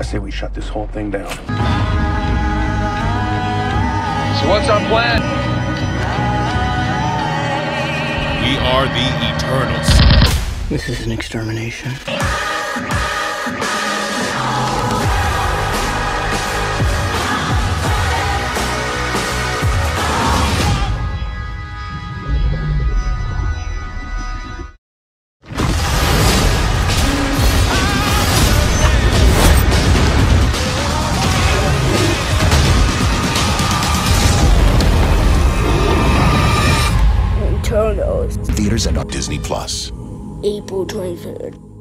say we shut this whole thing down. So what's our plan? We are the Eternals. This is an extermination. Eternals. Theaters and on Disney Plus. April 23rd.